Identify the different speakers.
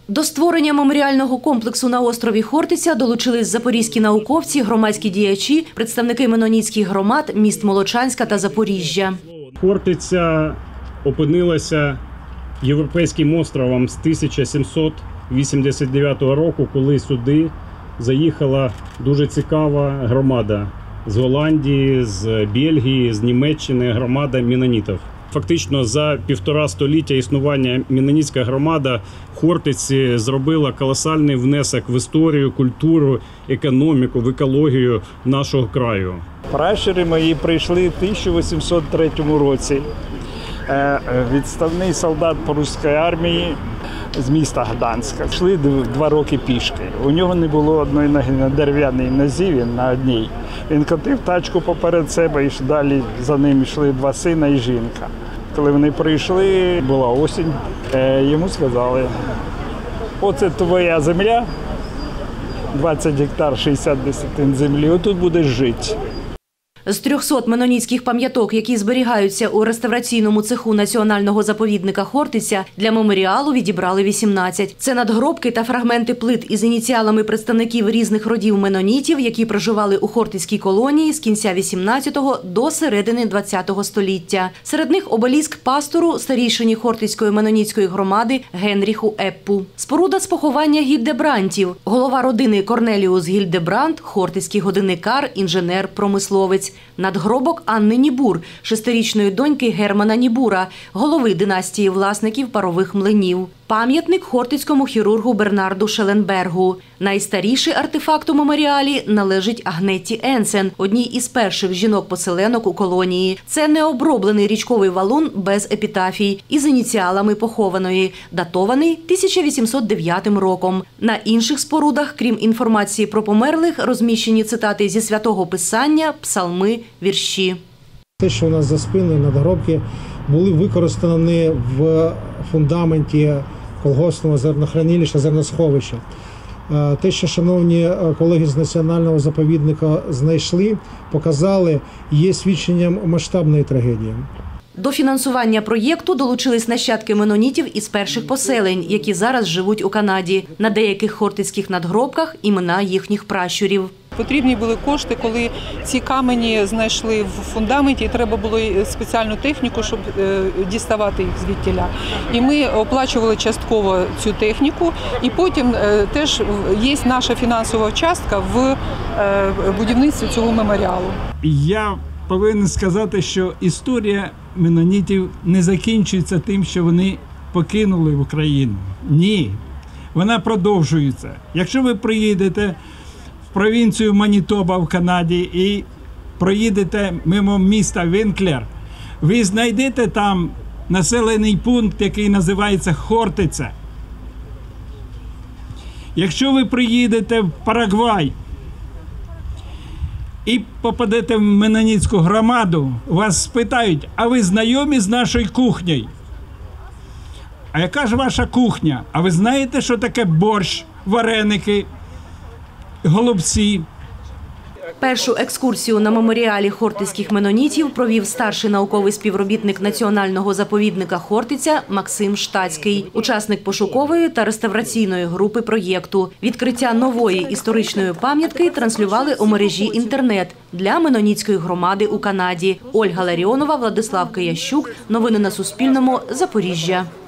Speaker 1: До створення меморіального комплексу на острові Хортиця долучились запорізькі науковці, громадські діячі, представники менонітських громад міст Молочанська та Запоріжжя.
Speaker 2: Хортиця опинилася європейським островом з 1789 року, коли сюди заїхала дуже цікава громада з Голландії, з Бельгії, з Німеччини, громада менонітів. Фактично за 1,5 століття існування менонітська громада в Хортиці зробила колосальний внесок в історію, культуру, економіку, в екологію нашого краю.
Speaker 3: Пращури мої прийшли в 1803 році. Відставний солдат Прусської армії з міста Гданська. Йшли 2 роки пішки. У нього не було одної ноги на дерев'яній нозі, він на одній. Він котив тачку поперед себе і далі за ним йшли 2 сина і жінка. Коли вони прийшли, була осінь, йому сказали: оце твоя земля, 20 гектар, 60 десятин землі, отут будеш жити.
Speaker 1: З 300 менонітських пам'яток, які зберігаються у реставраційному цеху Національного заповідника Хортиця, для меморіалу відібрали 18. Це надгробки та фрагменти плит із ініціалами представників різних родів менонітів, які проживали у Хортицькій колонії з кінця 18-го до середини 20-го століття. Серед них обеліск пастору, старійшині Хортицької менонітської громади Генріху Еппу. Споруда з поховання Гільдебрандтів. Голова родини Корнеліус Гільдебрандт, хортицький годинникар, інженер-промисловець. Надгробок Анни Нібур, 6-річної доньки Германа Нібура, голови династії власників парових млинів. Пам'ятник хортицькому хірургу Бернарду Шеленбергу. Найстаріший артефакт у меморіалі належить Агнетті Енсен, одній із перших жінок-поселенок у колонії. Це необроблений річковий валун без епітафій, із ініціалами похованої, датований 1809 роком. На інших спорудах, крім інформації про померлих, розміщені цитати зі Святого Писання, псалми, вірші.
Speaker 4: Те, що у нас за спиною надгробки, були використані в фундаменті колгоспного зернохранилища, зерносховища. Те, що шановні колеги з Національного заповідника знайшли, показали, є свідченням масштабної трагедії.
Speaker 1: До фінансування проєкту долучились нащадки менонітів із перших поселень, які зараз живуть у Канаді. На деяких хортицьких надгробках імена їхніх пращурів.
Speaker 5: Потрібні були кошти, коли ці камені знайшли в фундаменті, і треба було спеціальну техніку, щоб діставати їх звідтіля. І ми оплачували частково цю техніку, і потім теж є наша фінансова частка в будівництві цього меморіалу.
Speaker 6: Я повинен сказати, що історія менонітів не закінчується тим, що вони покинули Україну. Ні, вона продовжується. Якщо ви приїдете в провінцію Манітоба в Канаді і проїдете мимо міста Вінклер, ви знайдете там населений пункт, який називається Хортиця. Якщо ви приїдете в Парагвай і попадете в менонітську громаду, вас спитають: а ви знайомі з нашою кухнею? А яка ж ваша кухня? А ви знаєте, що таке борщ, вареники, голубці?
Speaker 1: Першу екскурсію на меморіалі хортицьких менонітів провів старший науковий співробітник Національного заповідника Хортиця Максим Штацький, учасник пошукової та реставраційної групи проєкту. Відкриття нової історичної пам'ятки транслювали у мережі інтернет для менонітської громади у Канаді. Ольга Ларіонова, Владислав Киящук. Новини на Суспільному. Запоріжжя.